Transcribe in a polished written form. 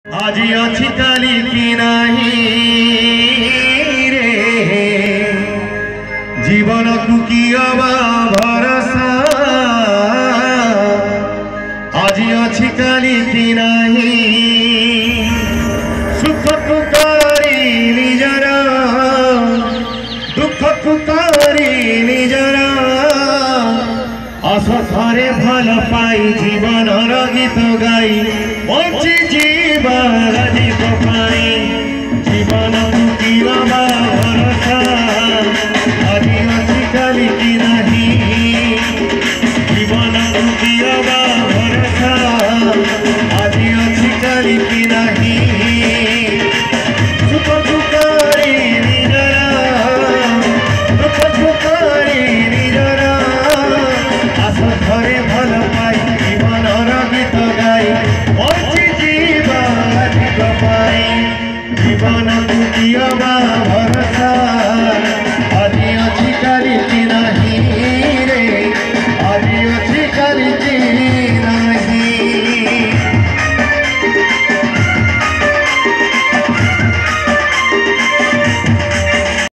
आज अच्छी काली की नहीं रे जीवन को किया भरोसा। आज अच्छी काली की नहीं सुख पुकारी निजरा दुख पुकारी निजरा असथरे भल पाई जीवन गीत गाई बची जीवन गीत पाई जीवन मुक्तिया भरोसा। आज अच्छी काली की नहीं जीवन मुक्तिया भरोसा। आज अच्छी काली की नहीं सुख पुकारी निजरा दुख पुकारी निजरा असथरे भल पाई जीवन गीत गाई बची जीवन गीत पाई जीवन मुक्तिया भरोसा।